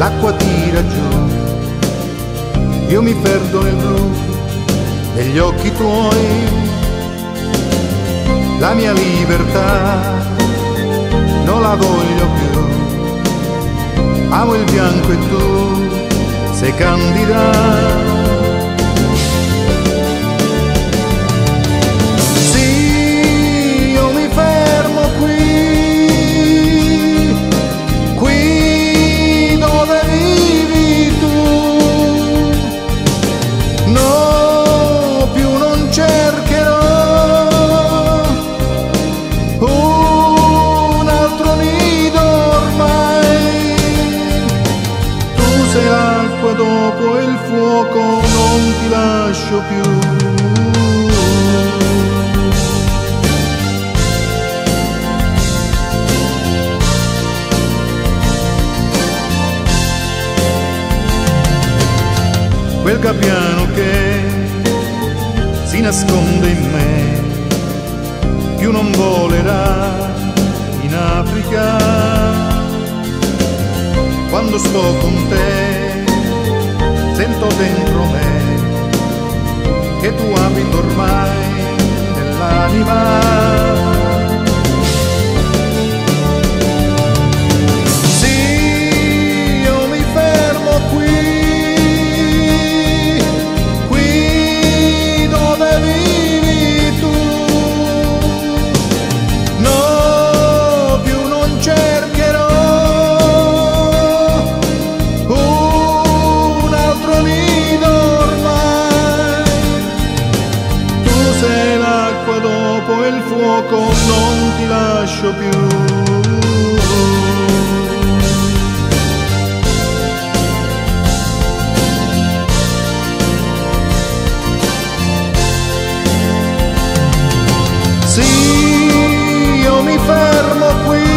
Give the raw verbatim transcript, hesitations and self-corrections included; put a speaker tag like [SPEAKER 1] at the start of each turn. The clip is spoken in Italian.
[SPEAKER 1] l'acqua tira giù, io mi perdo nel blu degli occhi tuoi, la mia libertà non la voglio più, amo il bianco e tu sei candida. Sei l'acqua dopo il fuoco, non ti lascio più. Quel gabbiano che si nasconde in me, più non volerà in Africa. Quando sto con te, sento dentro me che tu abiti ormai nell'anima. Sì, io mi fermo qui, qui dove vivi tu. No, più non cercherò dopo il fuoco, non ti lascio più. Sì, io mi fermo qui.